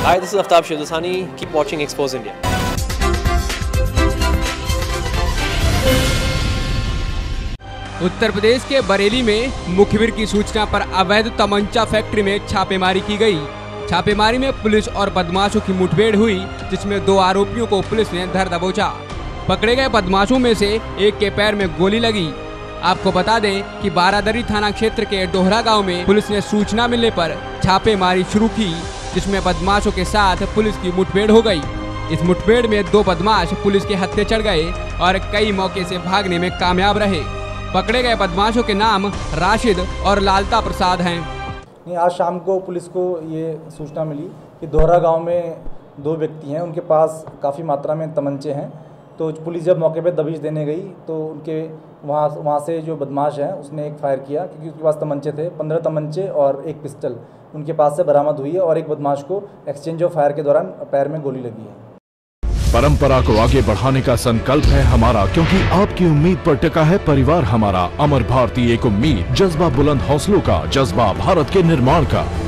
Hi, this is Aftab Shivdasani. Keep watching Expose India. Uttar Pradesh के बरेली में मुखबिर की सूचना पर अवैध तमंचा फैक्ट्री में छापेमारी की गई। छापेमारी में पुलिस और बदमाशों की मुठभेड़ हुई, जिसमें 2 आरोपियों को पुलिस ने धर दबोचा। पकड़े गए बदमाशों में से एक के पैर में गोली लगी। आपको बता दें कि बारादरी थाना क्षेत्र के डोहरा गांव में पुलिस ने सूचना मिलने पर छापेमारी शुरू की, जिसमें बदमाशों के साथ पुलिस की मुठभेड़ हो गई। इस मुठभेड़ में 2 बदमाश पुलिस के हत्थे चढ़ गए और कई मौके से भागने में कामयाब रहे। पकड़े गए बदमाशों के नाम राशिद और लालता प्रसाद हैं। आज शाम को पुलिस को ये सूचना मिली कि डोहरा गांव में 2 व्यक्ति हैं, उनके पास काफ़ी मात्रा में तमंचे हैं। तो पुलिस जब मौके पे दबिश देने गई तो उनके वहाँ से जो बदमाश हैं उसने एक फायर किया, क्योंकि उसके पास तमंचे थे। 15 तमंचे और एक पिस्टल उनके पास से बरामद हुई है और एक बदमाश को एक्सचेंज ऑफ फायर के दौरान पैर में गोली लगी है। परंपरा को आगे बढ़ाने का संकल्प है हमारा, क्योंकि आपकी उम्मीद पर टिका है परिवार हमारा। अमर भारती एक उम्मीद, जज्बा बुलंद हौसलों का, जज्बा भारत के निर्माण का।